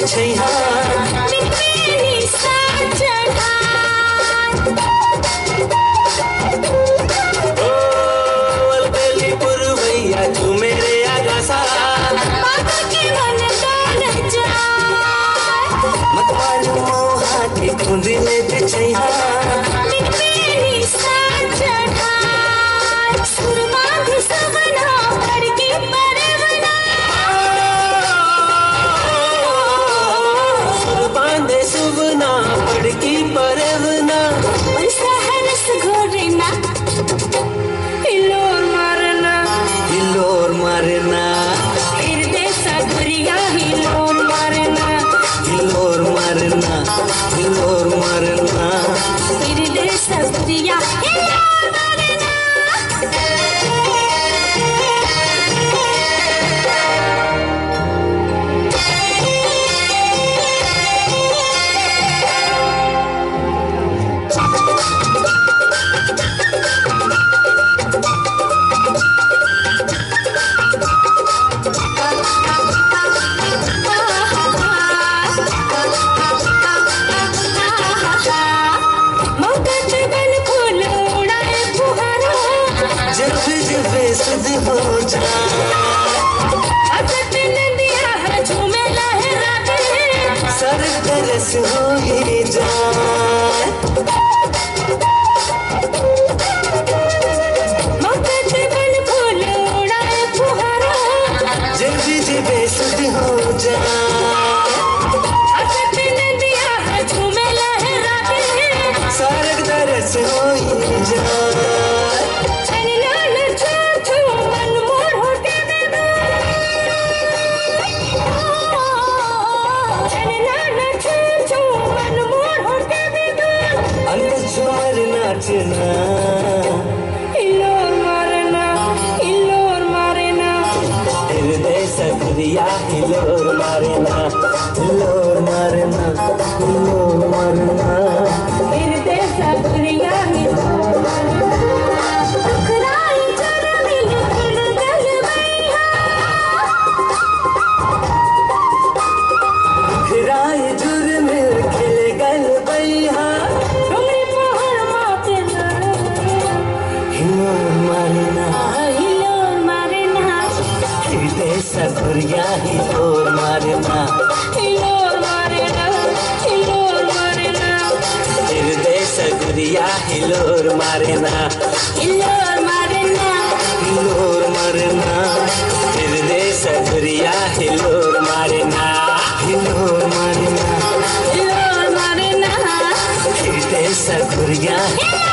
छैहा मिट्टी सा चढ़ा ओ अलबेली पुरवैया तू मेरे आगासा बाबा के मन डाल जा मत मालूम मोहा के कुंदले छैहा मिट्टी सा चढ़ा सुरमा भी सवना भर के परवना बांधे सुवना पड़की परवना और सहरस घोरना हिलोर मारना हिलोर मारना हृदय सगुरिया हिलोर मारना हिलोर मारना हिलोर मारना हृदय सगुरिया हिलोर मारना सुध हो जा अगत नदिया है झूमे लहरा के सर तरस हो ही जा मगध बन फूल उड़ाए फुहारा जब जिबे सुध हो जा अगत नदिया है झूमे लहरा के सर तरस हो ही जा नाचना हिलोर मारना हृदय सगुरिया हिलोर मारना हिलोर मारना हिलोर मारना हृदय सगुरिया हिलोर मारना अखराई चरमिल खिल गल बैहा खिराई जुर्म खिल गल बैहा डोंगरी पहाड़ मातना हिलोर मारना हृदय सगुरिया हिलोर मारना हृदय सगुरिया हिलोर मारना हिलोर मारना हृदय सगुरिया हिलोर मारना हिलोर मारना हृदय सगुरिया